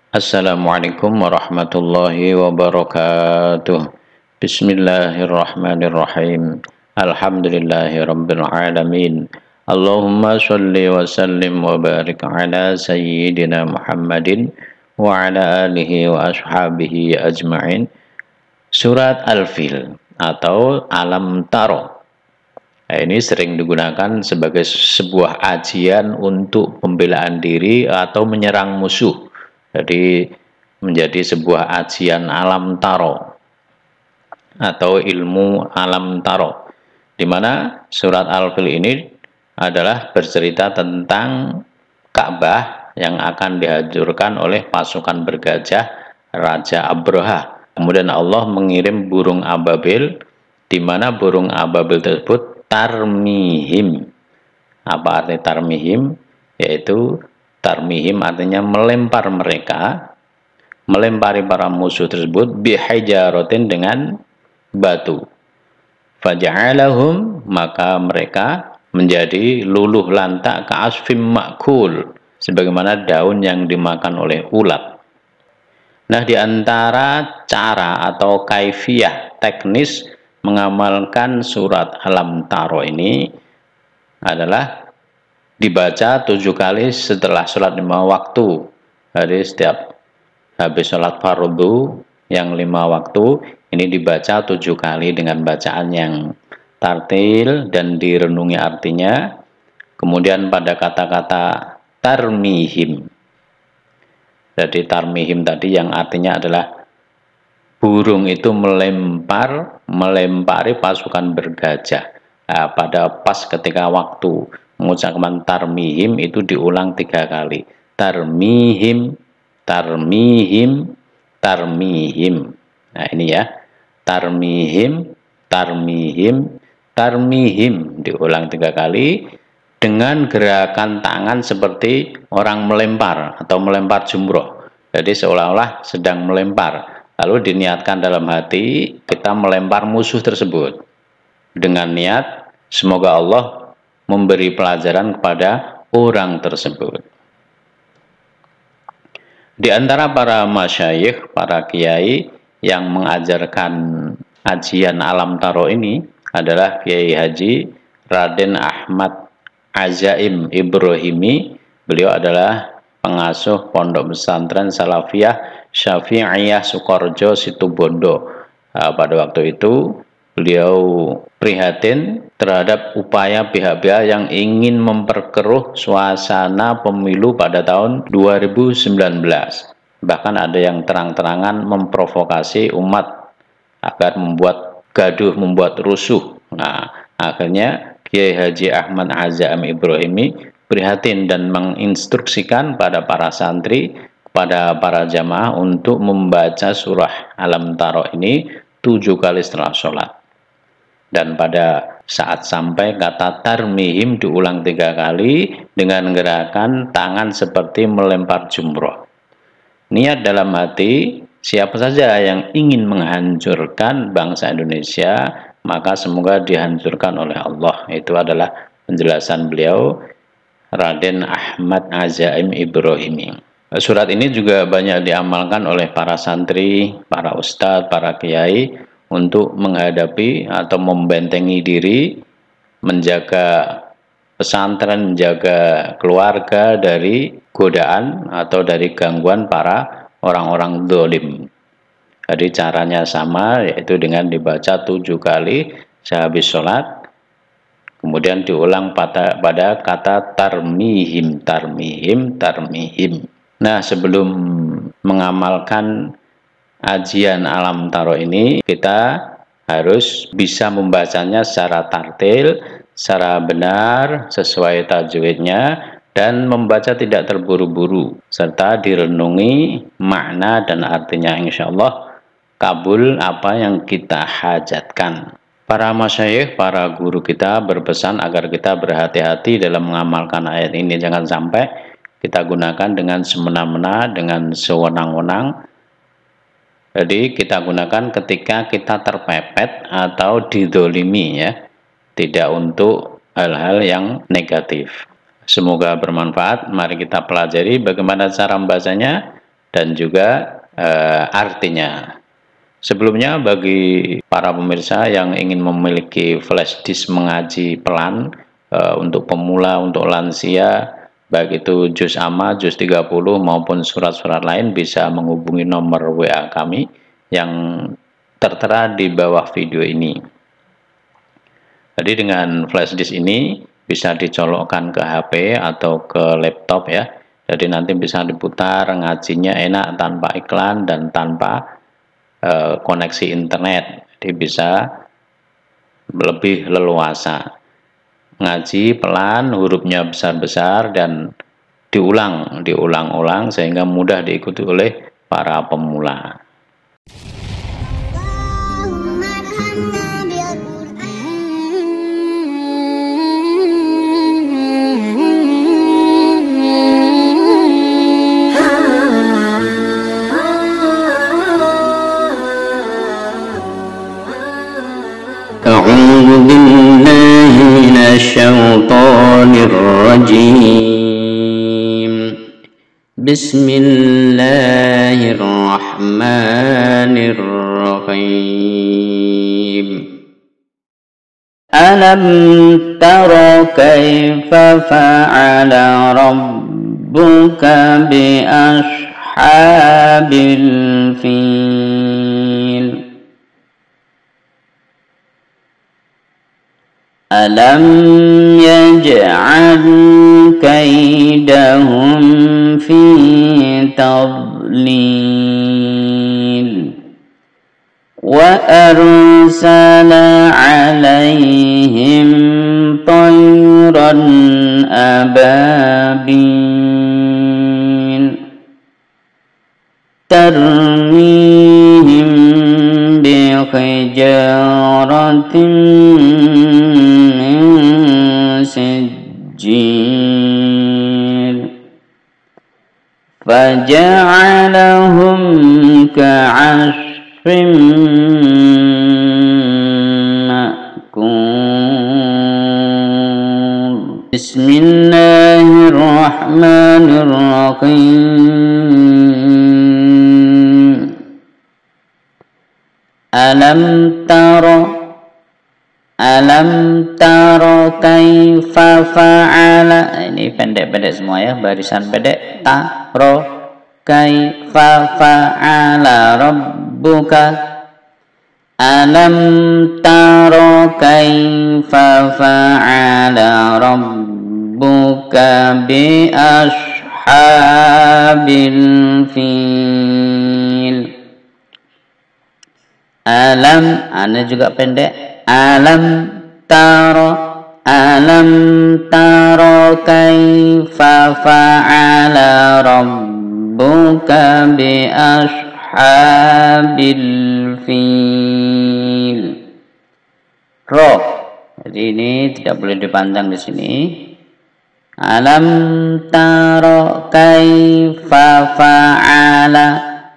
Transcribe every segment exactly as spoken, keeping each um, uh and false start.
Assalamualaikum warahmatullahi wabarakatuh. Bismillahirrahmanirrahim. Alhamdulillahi rabbil alamin. Allahumma sholli wa sallim wa barik ala sayyidina Muhammadin wa ala alihi wa ashabihi ajma'in. Surat Al-Fil atau Alam Taro. Nah, ini sering digunakan sebagai sebuah ajian untuk pembelaan diri atau menyerang musuh. Jadi menjadi sebuah ajian alam taro atau ilmu alam taro, di mana surat Al-Fil ini adalah bercerita tentang Ka'bah yang akan dihancurkan oleh pasukan bergajah Raja Abraha. Kemudian Allah mengirim burung ababil, di mana burung ababil tersebut tarmihim. Apa arti tarmihim? Yaitu tarmihim artinya melempar mereka, melempari para musuh tersebut bihijaratin dengan batu. Faja'alahum, maka mereka menjadi luluh lantak ka'asfim ma'kul, sebagaimana daun yang dimakan oleh ulat. Nah, di antara cara atau kaifiyah teknis mengamalkan surat Alam Taro ini adalah dibaca tujuh kali setelah sholat lima waktu. Jadi setiap habis sholat fardu yang lima waktu ini dibaca tujuh kali dengan bacaan yang tartil dan direnungi artinya. Kemudian pada kata-kata tarmihim, jadi tarmihim tadi yang artinya adalah burung itu melempar melempari pasukan bergajah. Nah, pada pas ketika waktu mengucapkan tarmihim itu diulang tiga kali. Tarmihim, tarmihim, tarmihim. Nah ini ya, tarmihim, tarmihim, tarmihim, diulang tiga kali dengan gerakan tangan seperti orang melempar atau melempar jumroh. Jadi seolah-olah sedang melempar. Lalu diniatkan dalam hati kita melempar musuh tersebut dengan niat semoga Allah memberi pelajaran kepada orang tersebut. Di antara para masyayikh, para kiai yang mengajarkan ajian alam taro ini adalah Kiai Haji Raden Ahmad Azaim Ibrahimi. Beliau adalah pengasuh Pondok Pesantren Salafiyah Syafi'iyah Sukorejo Situbondo. Nah, pada waktu itu beliau prihatin terhadap upaya pihak-pihak yang ingin memperkeruh suasana pemilu pada tahun dua ribu sembilan belas. Bahkan ada yang terang-terangan memprovokasi umat agar membuat gaduh, membuat rusuh. Nah, akhirnya Kiai Haji Ahmad Azaim Ibrahimi prihatin dan menginstruksikan pada para santri, kepada para jamaah untuk membaca surah Alam Taro ini tujuh kali setelah sholat. Dan pada saat sampai kata tarmihim diulang tiga kali dengan gerakan tangan seperti melempar jumroh. Niat dalam hati, siapa saja yang ingin menghancurkan bangsa Indonesia, maka semoga dihancurkan oleh Allah. Itu adalah penjelasan beliau, Raden Ahmad Azaim Ibrahimi. Surat ini juga banyak diamalkan oleh para santri, para ustadz, para kiai untuk menghadapi atau membentengi diri, menjaga pesantren, menjaga keluarga dari godaan atau dari gangguan para orang-orang zalim. Jadi caranya sama, yaitu dengan dibaca tujuh kali sehabis sholat, kemudian diulang pada, pada kata tarmihim, tarmihim, tarmihim. Nah, sebelum mengamalkan ajian alam taro ini, kita harus bisa membacanya secara tartil, secara benar, sesuai tajwidnya, dan membaca tidak terburu-buru, serta direnungi makna dan artinya. Insya Allah kabul apa yang kita hajatkan. Para masyayikh, para guru kita berpesan agar kita berhati-hati dalam mengamalkan ayat ini. Jangan sampai kita gunakan dengan semena-mena, dengan sewenang-wenang. Jadi kita gunakan ketika kita terpepet atau didolimi, ya, tidak untuk hal-hal yang negatif. Semoga bermanfaat. Mari kita pelajari bagaimana cara membacanya dan juga uh, artinya. Sebelumnya, bagi para pemirsa yang ingin memiliki flash disk mengaji pelan uh, untuk pemula, untuk lansia, baik itu juz amma, juz tiga puluh maupun surat-surat lain, bisa menghubungi nomor W A kami yang tertera di bawah video ini. Jadi dengan flash disk ini bisa dicolokkan ke H P atau ke laptop ya. Jadi nanti bisa diputar, ngajinya enak tanpa iklan dan tanpa uh, koneksi internet. Jadi bisa lebih leluasa. Ngaji pelan, hurufnya besar-besar dan diulang, diulang-ulang sehingga mudah diikuti oleh para pemula. أعوذ بالله من الشيطان الرجيم بسم الله الرحمن الرحيم ألم تر كيف فعل ربك بأصحاب الفيل ألم يجعل كيدهم في تضليل وأرسل عليهم طيرا أبابيل ترميهم بحجارة من سجيل فجعلهم كعصف مأكول بسم الله الرحمن الرحيم ألم تر Alam taro kaifa fa'ala. Ini pendek-pendek semua ya, barisan pendek. Taro kaifa fa'ala rabbuka. Alam taro kaifa fa'ala rabbuka bi ashabil fil. Alam, ana juga pendek. Alam taro, alam taro kaifa fa'ala rabbuka bi ashabil fil. Ro, jadi ini tidak boleh dipanjang di sini. Alam taro kaifa fa'ala,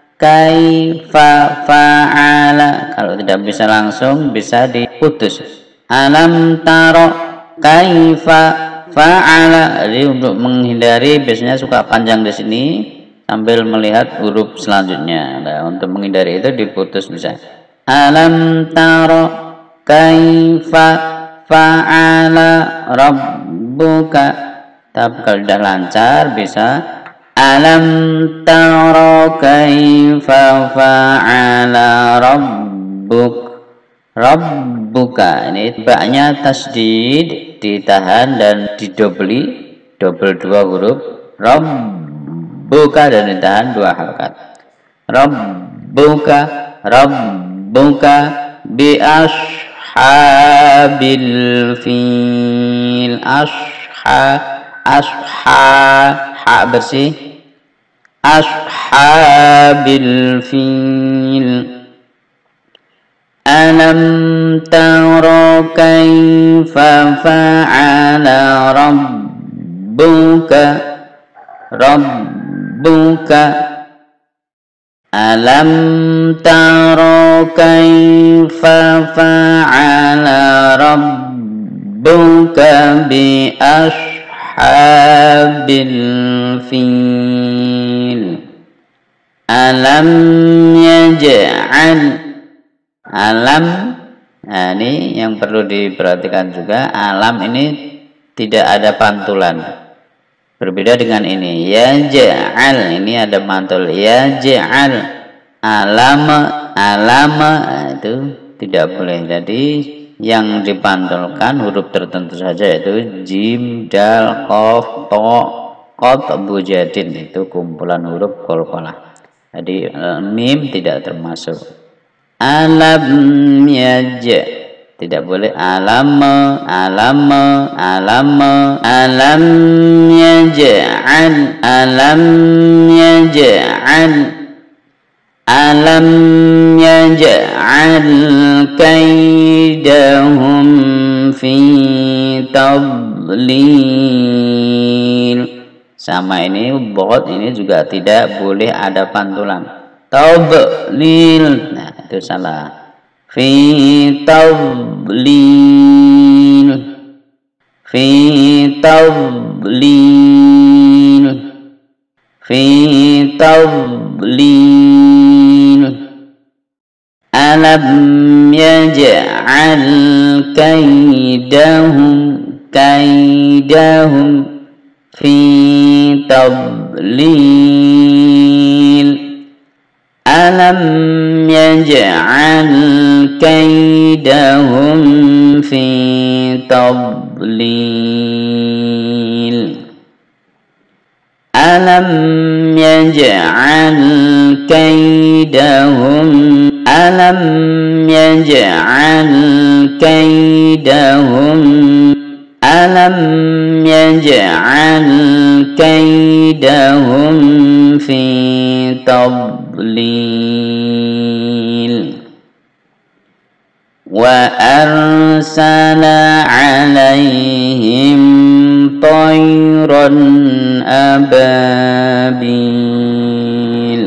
kaifa fa'ala. Kalau tidak bisa langsung bisa diputus. Alam taro kaifa fa'ala. Jadi untuk menghindari biasanya suka panjang di sini sambil melihat huruf selanjutnya. Nah, untuk menghindari itu diputus bisa. Alam taro kaifa fa'ala rabbuka. Tapi kalau sudah lancar bisa Alam taro kaifa fa'ala rabbuk. Rabbuka, ini baknya tasdid, ditahan dan didobli, double dua huruf. Rabbuka dan ditahan dua harakat. Rabbuka, rabbuka bi ashabil fil. Asha, asha, ha bersih. Ashabil fil. Alam taro kaifa fa'ala rabbuka. Rabbuka. Alam taro kaifa fa'ala rabbuka bi ashabil fil. alam yaj'al alam. Nah, ini yang perlu diperhatikan juga, alam ini tidak ada pantulan. Berbeda dengan ini, yaj'al, ini ada mantul, yaj'al, alam, alam, nah, itu tidak boleh. Jadi yang dipantulkan huruf tertentu saja, yaitu jim, dal, qaf, to, qad, bujadin, itu kumpulan huruf qalqalah. Jadi mim tidak termasuk. Alam yaj, tidak boleh. Alam, alam, alam, alam yaj'al, alam yaj'al, alam yaj'al kaidahum fi tadlil. Sama ini bot ini juga tidak boleh ada pantulan. Tadlil, nah itu salah. Fi tadlil, fi tadlil, fi tadlil. Alam yaj'al kaidahum, kaidahum fi tadlil. Alam yaj'al kaidahum fi tadlil. Alam yaj'al kaidahum, alam yaj'al kaidahum, alam yaj'al kaidahum fi tadlil. Wa arsala alaihim tayran ababil.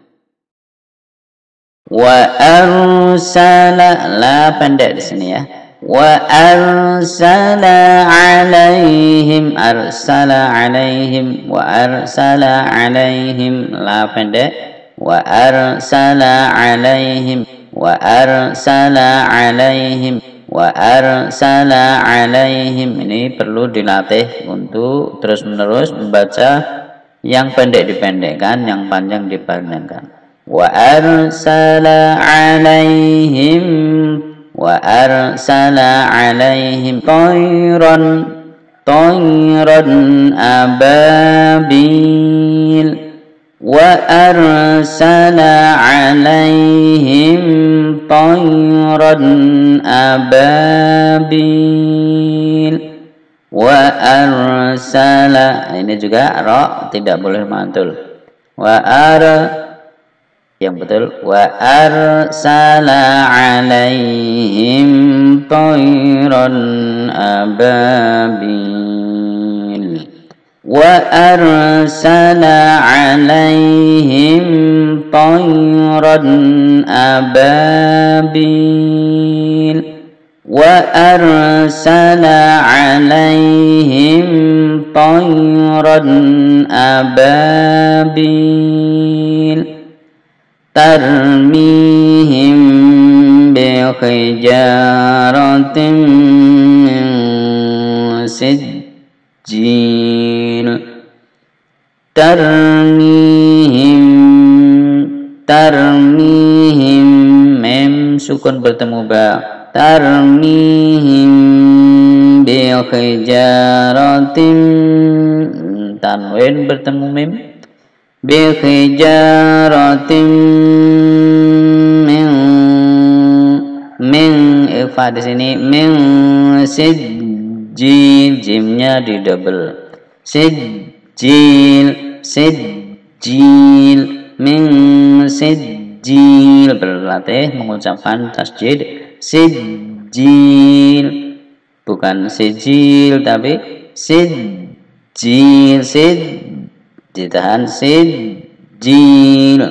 Wa arsala, la pendek di sini ya. Wa arsala alaihim, arsala alaihim, wa arsala alaihim, la pendek. Wa arsala alaihim, wa arsala alaihim, wa arsala alaihim. Ini perlu dilatih untuk terus menerus membaca yang pendek dipendekkan, yang panjang dipanjangkan. Wa arsala alaihim, wa arsala alaihim tayran, tayran ababil. Wa arsala alaihim tayran ababil. Wa arsala, ini juga ra tidak boleh mantul. Wa ar, yang betul, wa arsala alaihim tayran ababil. Wa arsala alaihim tayran ababil. Wa arsala alaihim tayran ababil. Tarmihim bi hijaratin min sijil. Tarmihim, tarmihim, mem sukun bertemu ba. Tarmihim bi hijaratin, tanwin bertemu mem. Bi hijaratin min, min ikhfa di sini, min sijil, jimnya di double. Sijil, sijil, min sijil. Berlatih mengucapkan tasjid sijil, bukan sijil tapi sijil, sid ditahan, sijil.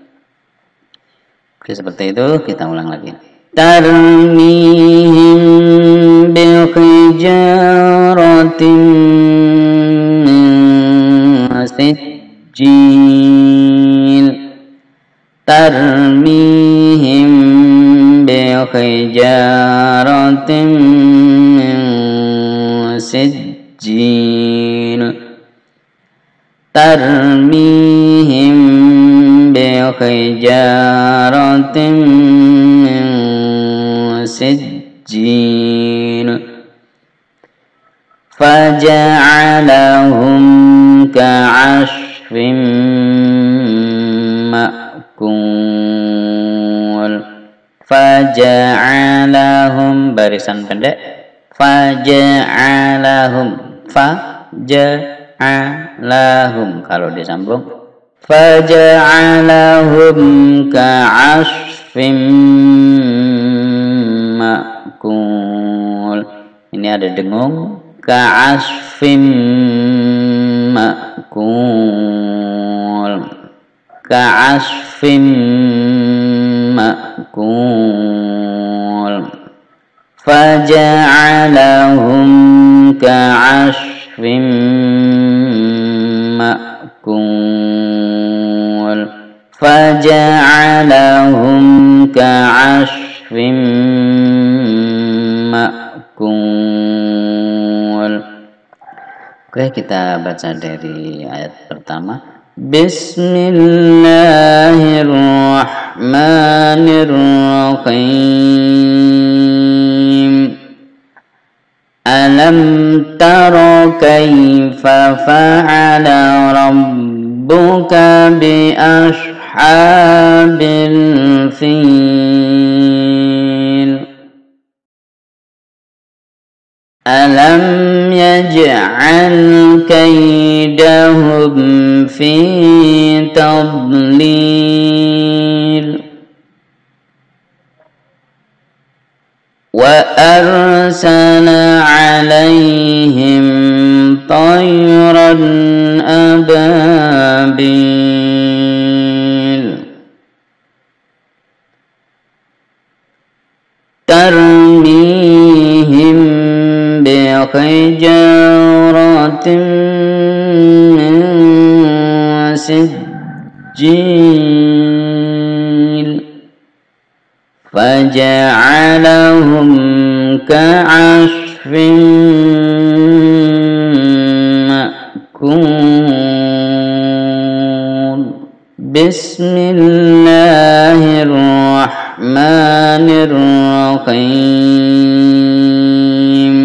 Oke, seperti itu. Kita ulang lagi. Tarmihim bil hijaratin min sijil. tarmihim bi hijaratin min sijjil tarmihim bi hijaratin min sijjil faja'alahum ka'asfin ma'kul faja'alahum barisan pendek faja'alahum faja'alahum kalau disambung faja'alahum ka'asfin ma'kul ini ada dengung ka'asfim ma'kul ka'asfim ma'kul faja'alahum ka'asfim ma'kul faja'alahum ka'asfim ma'kul. Oke, kita baca dari ayat pertama. Bismillahirrahmanirrahim. Alam tara kaifa fa'ala rabbuka bi ashabil fil. Alam yaj'al kaidahum fi tadlil wa arsala alaihim tayran ababil tarmihim bihijaaratin min sijjil faja'alahum ka'asfin ma'kul. Bismillahirrahmanirrahim.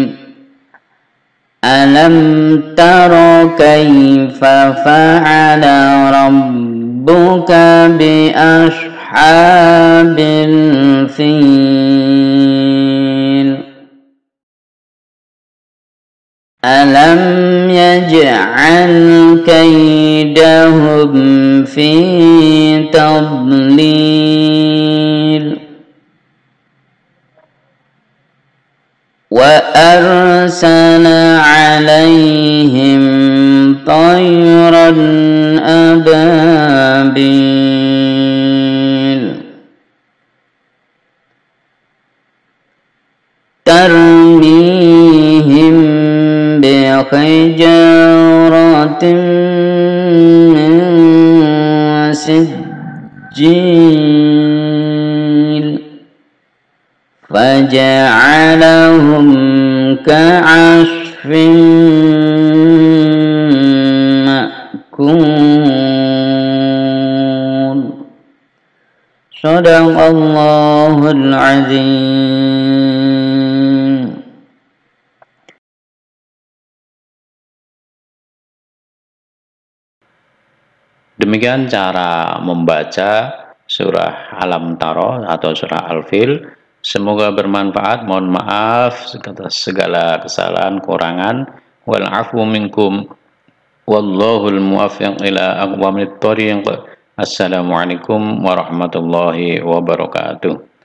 Alam tara kaifa fa'ala rabbuka bi ashabil fil. Alam yaj'al kaidahum fi tadlil wa arsala alaihim tayran ababil tarmihim bihijaratin min sijjil faja'alahum ka'asfin ma'kul. Shadaqallahul azim. Demikian cara membaca surah Alam Taro atau surah Al-Fil. Semoga bermanfaat. Mohon maaf atas segala kesalahan, kurangan. Wal afu minkum. Wallahul muwaffiq ila aqwamit thoriq. Assalamualaikum warahmatullahi wabarakatuh.